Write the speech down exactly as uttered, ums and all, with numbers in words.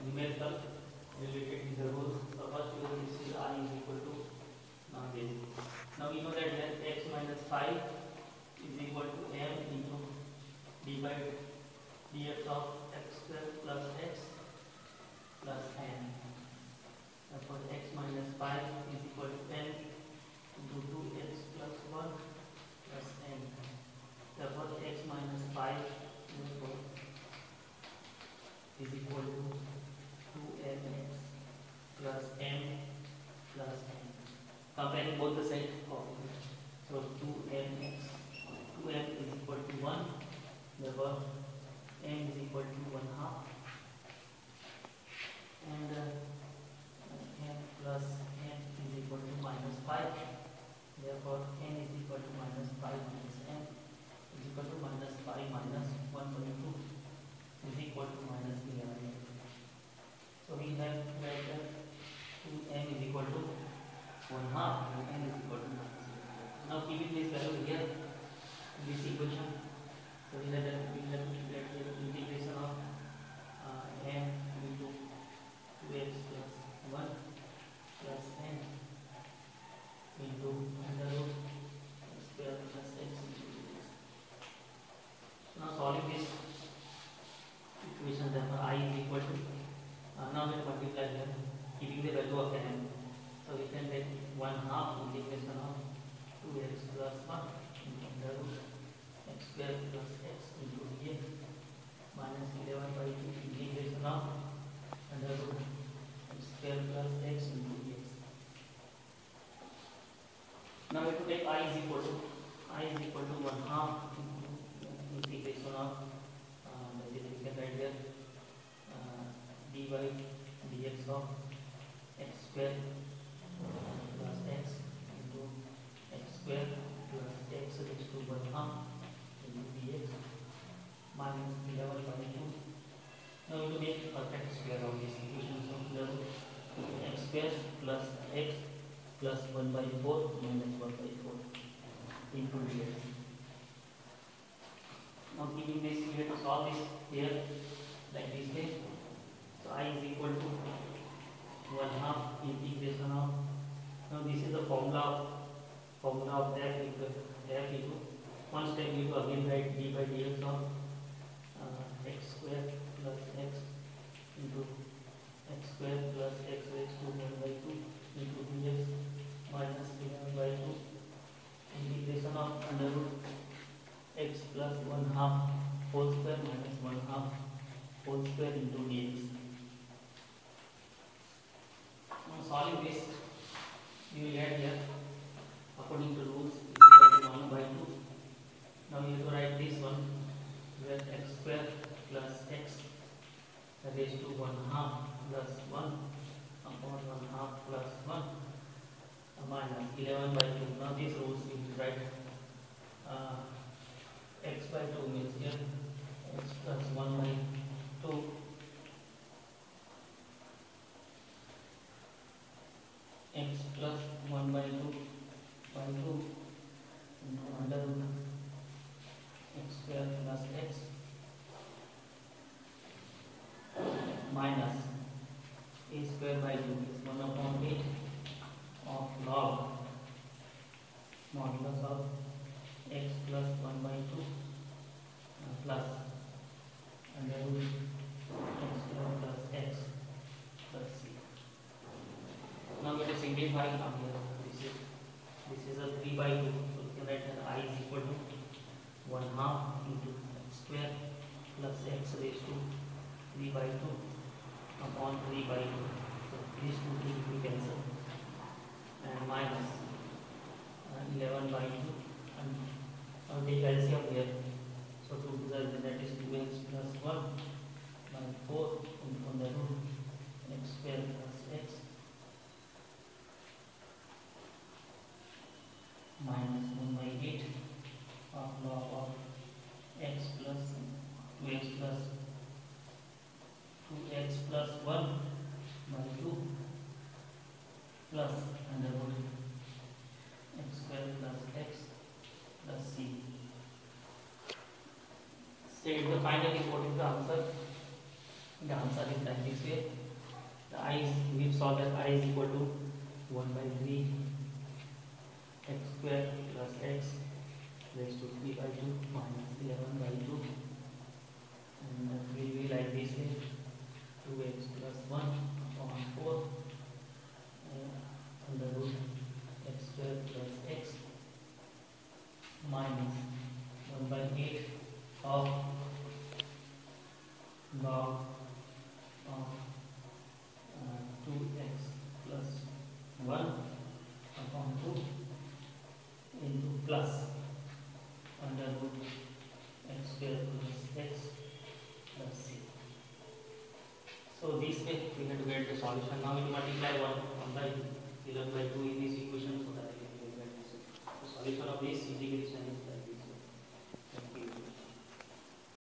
numerical related intervals. So first we will see I is equal to now this. Now we know that here x minus five is equal to m into d by dx of x square plus x plus n. Therefore x minus five is equal to n into two x plus one plus n. Therefore x minus five is equal to two m x plus m plus n. Comparing both the sides, so two m x, two m is equal to one, therefore m is equal to one half, and uh, m plus n is equal to minus five, therefore n is equal to minus five minus n is equal to minus five minus one by two is equal to minus eleven. So we have that two m is equal to one half and n is equal to minus eleven. Now keeping this value here in this equation, so we have that we have to get the integration of uh, m into two x plus one plus n into under root x square plus x into dx. Now solving this equation, therefore I is equal to uh, now we multiply here keeping the value of n. So we can take one half integration of two x plus one into under root x square plus x into dx minus eleven by two integration of under root x square plus x into dx. Now we have to take I is equal to I is equal to one half integration of uh, that is we can write here uh, dy dx of x square plus x into x square plus x raised to one half into dx minus eleven by two. Now we have to make perfect square of this equation. So x square plus x plus one by four minus one by four into dx. Now keeping this, we have to solve this here like this way. So I is equal to one half integration of, now this is the formula of formula of f equal f equal one step you have to again write d by dx of uh, x square plus x into x square plus x raised to one by two into dx minus eleven by two integration of under root x plus one half whole square minus one half whole square into dx. Now solving this, you will get here according to rules is equal to one by two. Now you have to write this one where x square plus x raised to one half plus one upon one half plus one minus eleven by two. Now these rules we will write uh, x by two means here x plus one by two x plus one by two by two into under root x square plus x minus a square by two is one upon eight of log modulus of x plus one by two uh, plus under root x square plus x plus c. Now we have to simplify from here. This is this is a three by two, so we can write that I is equal to one half into x square plus x raised to three by two upon three by two. So these two things we cancel and minus uh, eleven by two and I'll take L C M here. So two to the that is two x plus one by four into the root x square plus x minus one by eight of log of x plus two x plus two x plus one by two plus under root x square plus x plus c. Say the finally what is the answer? The answer is like this way. The I is, we saw that I is equal to one by three x square plus x raised to three by two minus eleven by two, and that will be like this way, two x plus one upon four uh, under root x square plus x minus one by eight of log of uh, two x plus one upon two into plus under root x square plus x plus c. So this way we have to get the solution. Now we multiply one, one by eleven by two in this equation so that we can get this. The solution of this integration